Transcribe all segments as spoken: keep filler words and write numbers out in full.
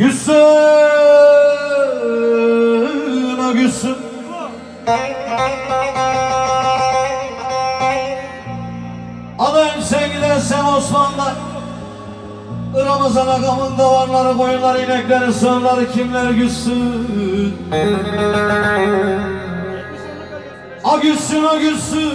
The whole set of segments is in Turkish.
Gülsün, o gülsün. Adayımsa gidersen Osmanlı, Ramazan akamın davarları, koyunları, inekleri, sığırları kimler gülsün? A gülsün, o gülsün.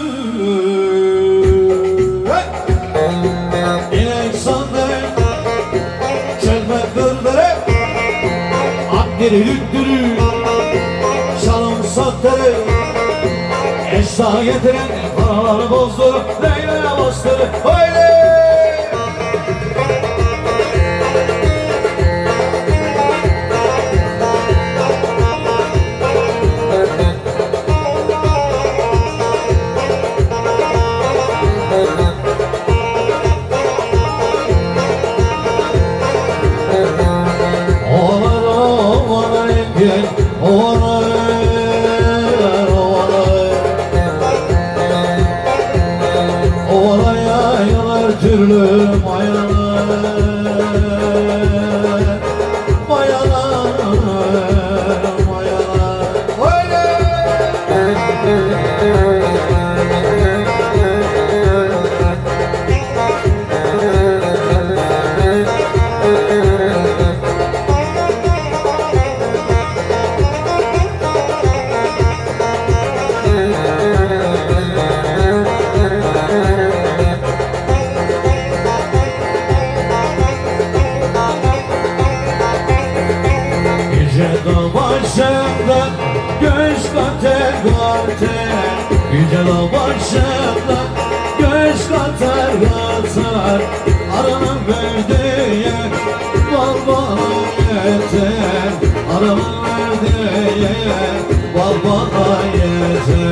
Hey! İnek sandalye, çelmek dırdırı, akdiri lüktürü, şalım sattırı, eşya getiren paraları bozdurur, Leyla'ya bastırır. Haydi! Türlü mayalar, mayalar, mayalar. Başımda göz kater kater, yüce dağ başımda göz kater kater, aranın verdiği bal bana yeter, aranın verdiği bal bana yeter.